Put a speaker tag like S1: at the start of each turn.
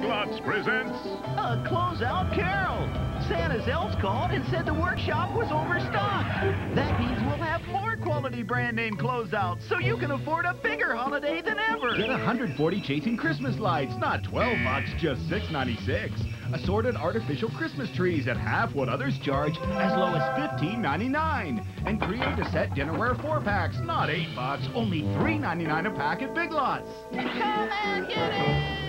S1: Lots presents
S2: A closeout carol. Santa's elves called and said the workshop was overstocked. That means we'll have more quality brand name closeouts, so you can afford a bigger holiday than ever.
S3: Get 140 Chasing Christmas lights, not $12, just $6.96. Assorted artificial Christmas trees at half what others charge, as low as $15.99. And create a set dinnerware 4-packs, not $8, only $3.99 a pack at Big Lots.
S2: Come and get it!